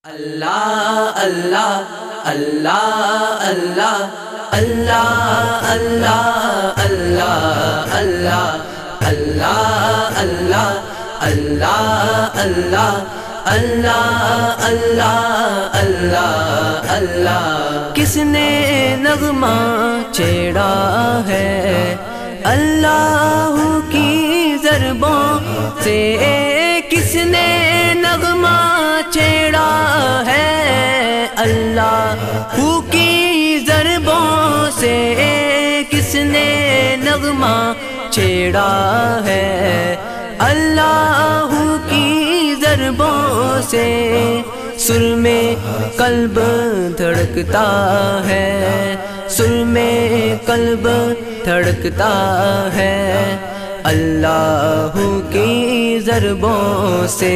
اللہ اللہ اللہ اللہ اللہ اللہ اللہ اللہ اللہ اللہ اللہ اللہ اللہ اللہ اللہ اللہ کس نے نغمہ چھیڑا ہے اللہ کی ضربوں سے، کس نے نغمہ چھیڑا ہے اللہ کی ضربوں سے، کس نے نغمہ چھیڑا ہے اللہ کی ضربوں سے، سر میں قلب دھڑکتا ہے، سر میں قلب دھڑکتا ہے اللہ کی ضربوں سے،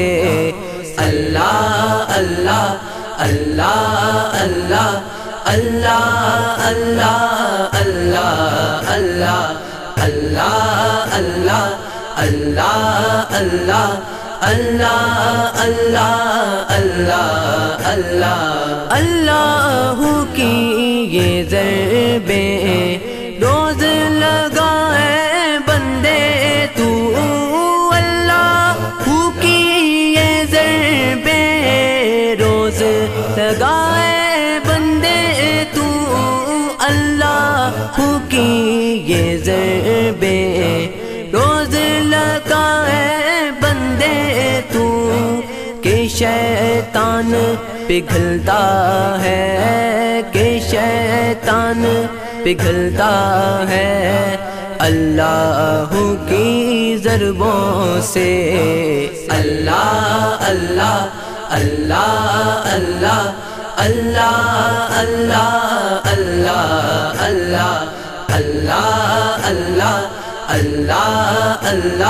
اللہ اللہ اللہ اللہ اللہ اللہ اللہ اللہ اللہ اللہ اللہ اللہ اللہ اللہ اللہ اللہ اللہ کی یہ ضربیں روز لگائے بندے تو، اللہ کی یہ ضربیں روز لگائے بندے تو، اللہ کی یہ ضربیں روز لگائے بندے تو، کہ شیطان پگھلتا ہے، کہ شیطان پگھلتا ہے اللہ کی ضربوں سے، اللہ اللہ اللہ اللہ اللہ اللہ اللہ اللہ اللہ اللہ اللہ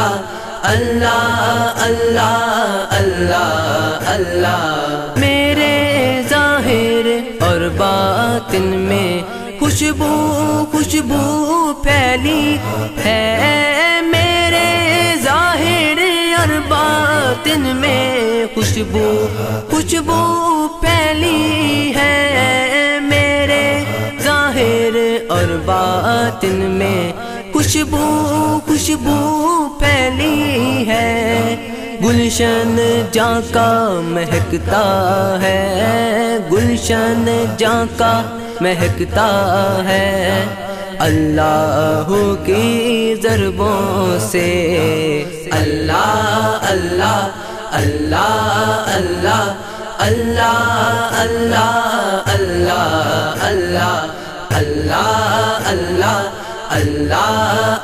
اللہ اللہ اللہ اللہ میرے ظاہر اور باطن میں خوشبو خوشبو پھیلی ہے، میرے ظاہر اور باطن میں خوشبو خوشبو پھیلی ہے، میرے ظاہر اور باطن میں خوشبو خوشبو پھیلی ہے، گلشن جہاں کا مہکتا ہے، گلشن جہاں کا مہکتا ہے اللہ کی ضربوں سے، اللہ اللہ اللہ اللہ اللہ اللہ اللہ اللہ اللہ اللہ اللہ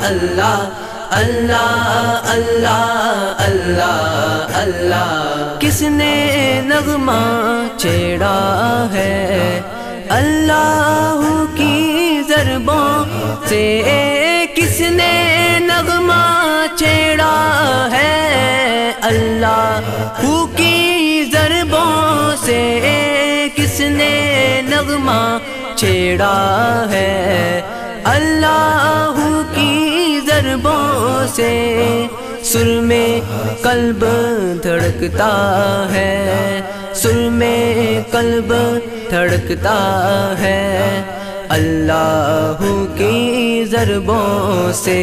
اللہ اللہ اللہ اللہ کس نے نغمہ چھیڑا ہے اللہ کی ضربوں سے، کس نے نغمہ چھیڑا ہے اللہ کی ضربوں سے، کس نے نغمہ چھیڑا ہے اللہ کی ضربوں سے، سر میں قلب دھڑکتا ہے، سر میں قلب دھڑکتا ہے اللہ کی ضربوں سے،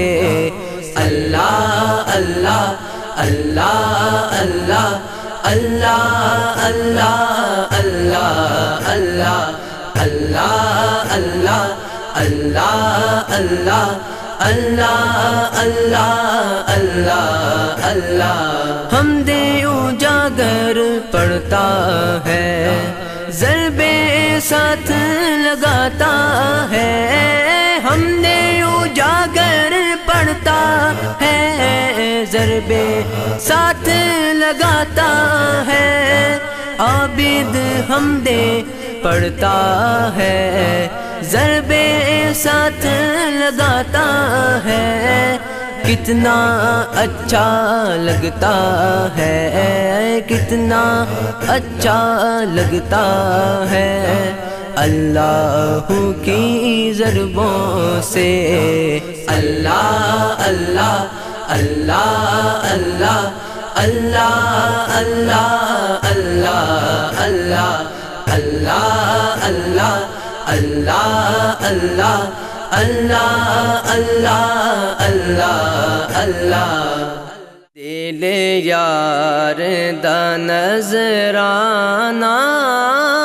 اللہ اللہ اللہ اللہ اللہ اللہ اللہ اللہ اللہ اللہ اللہ اللہ اللہ اللہ اللہ حمد اجاگر پڑھتا ہے، ضربے ساتھ لگاتا ہے، حمد اجاگر پڑھتا ہے، ضربے ساتھ لگاتا ہے، عابد حمد پڑھتا ہے، ضربے ساتھ لگاتا ہے، کتنا اچھا لگتا ہے، کتنا اچھا لگتا ہے اللہ کی ضربوں سے، اللہ اللہ اللہ اللہ اللہ اللہ اللہ اللہ اللہ اللہ اللہ اللہ اللہ اللہ اللہ اللہ دل یار دا نظرانہ